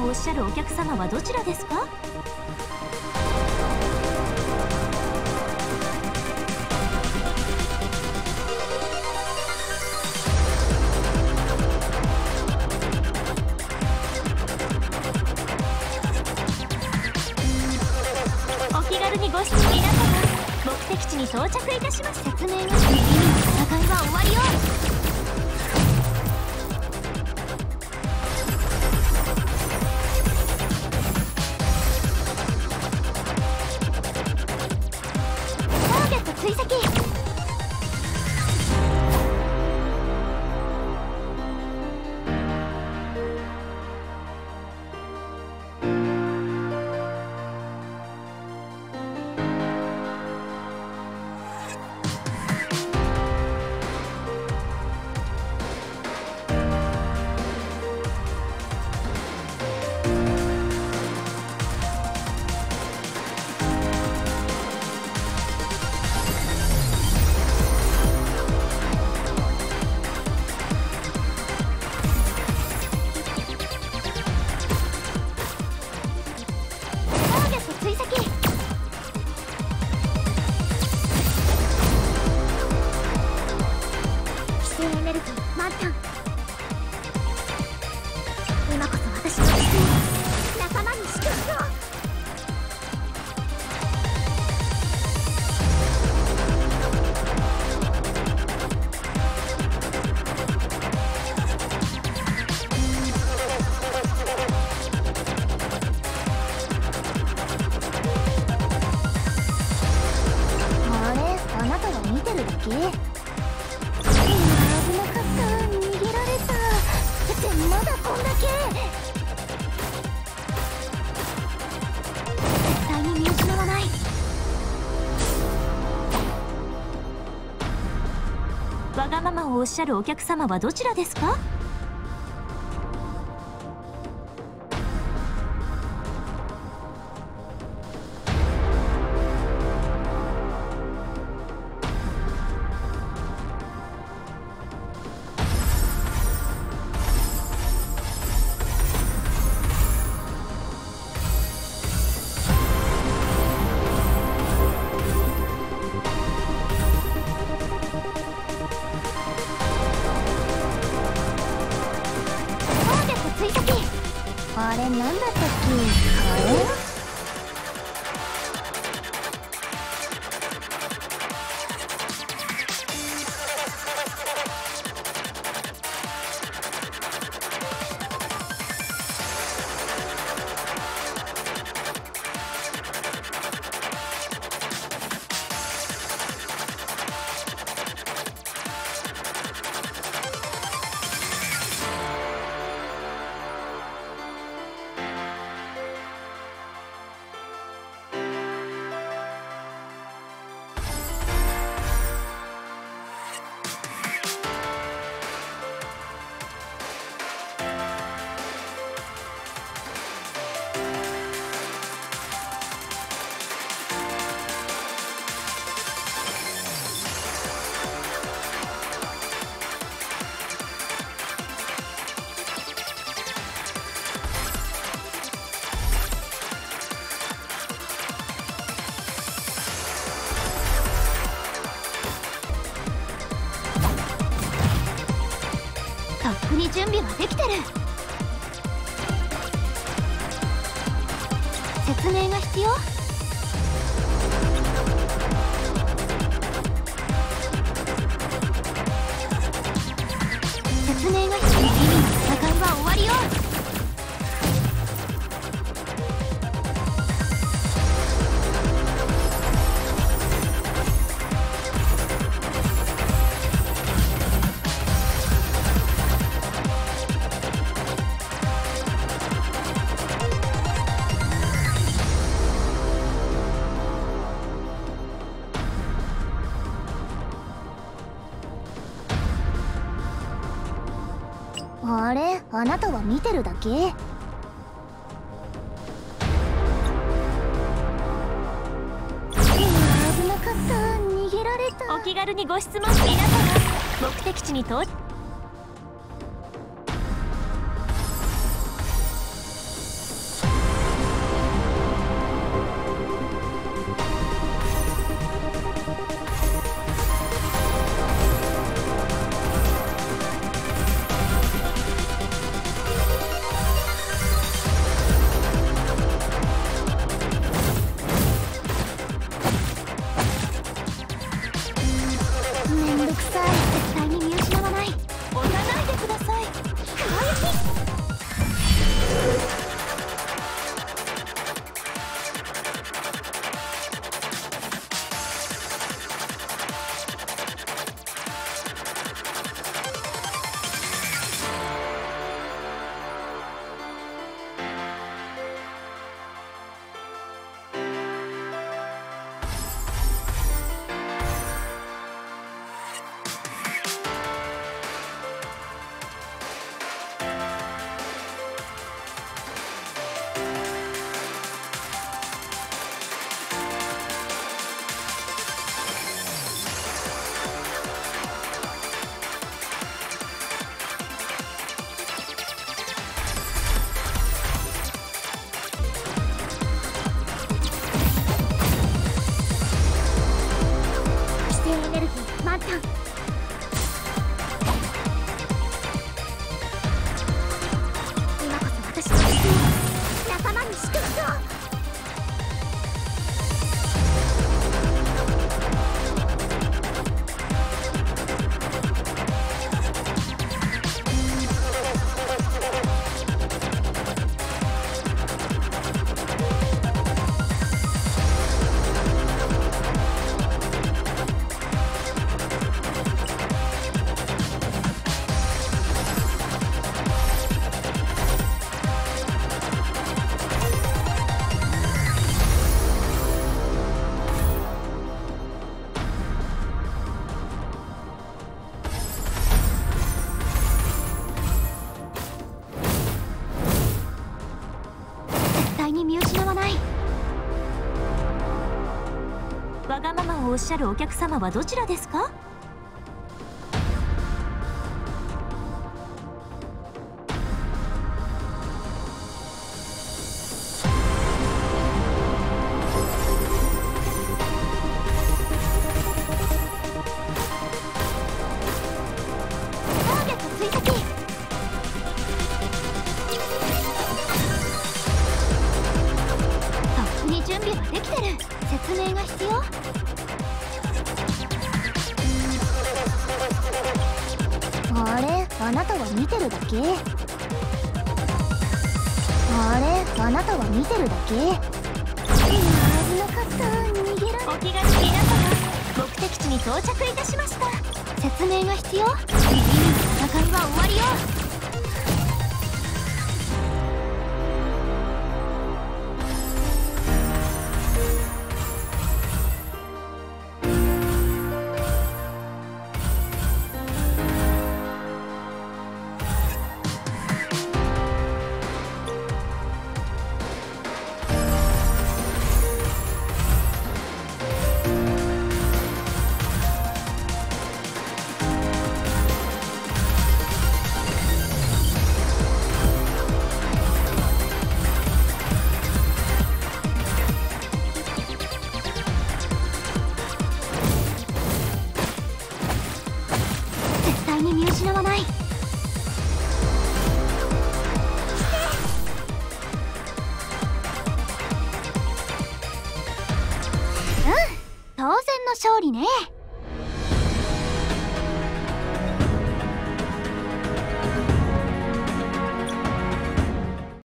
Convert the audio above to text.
をおっしゃるお客様はどちらですか？お気軽にご質問。皆様、目的地に到着いたします。説明がし、戦いは終わりよ。追跡。今こそ私の力を仲間に祝福を。あれ、あなたは見てるだけ？まだこんだけ。絶対に見失わない。わがままをおっしゃるお客様はどちらですか？あれ、なんだったっけ？あれ？とっくに準備はできてる。説明が必要？説明が必要。戦いは終わりよ。あれ、あなたは見てるだけ？危なかった、逃げられた。お気軽にご質問。皆様、目的地に到着。 対に見失わない。わがままをおっしゃるお客様はどちらですか？ターゲット追跡。とっくに準備はできてる。説明が必要？あれ、あなたは見てるだけ？あれ、あなたは見てるだけ？危なかった。逃げられ。お気がち皆様、目的地に到着いたしました。説明が必要？戦いは終わりよ。絶対に見失わない。当然の勝利ね。